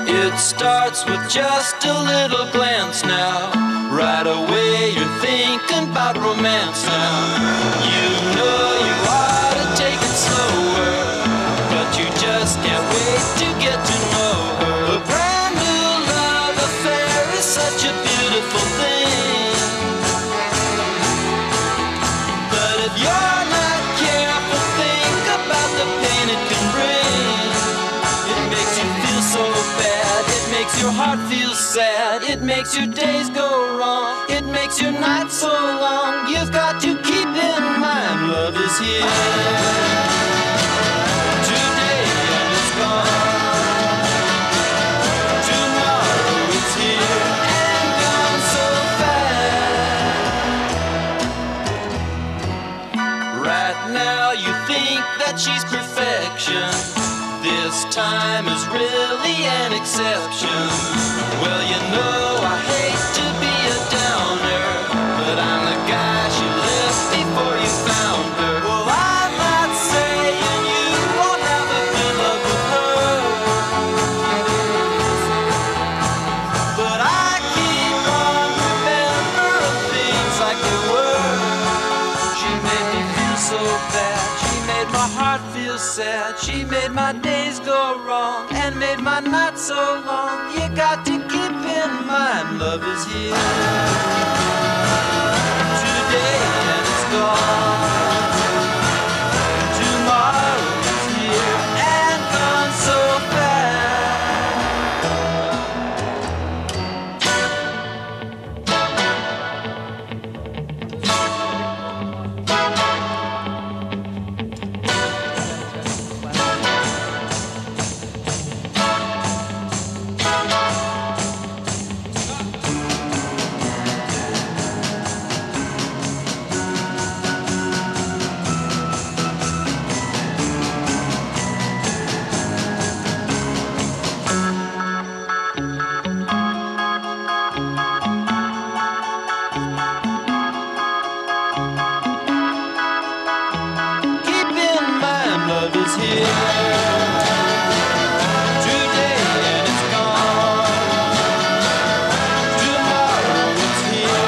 It starts with just a little glance now. Right away you're thinking about romance now. You know you ought to take it slower, but you just can't wait to get to know her. A brand new love affair is such a beautiful thing. But if you're not careful, think about the pain it can bring. It makes you feel so bad, it makes your heart feel sad, it makes your days go wrong, it makes your night so long. You've got to keep in mind, love is here today and it's gone. Tomorrow it's here and gone so fast. Right now you think that she's perfection. This time is really an exception. Well, you know I hate to be a downer, but I'm the guy she left before you found her. Well, I'm not saying you won't have a good love with her, but I keep on remembering things like they were. She made me feel so bad, she made my heart feel sad, she made my days go wrong and made my night so long. You got to keep in mind, love is here today and it's gone. Tomorrow is here and gone so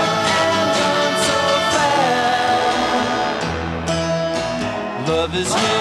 is here.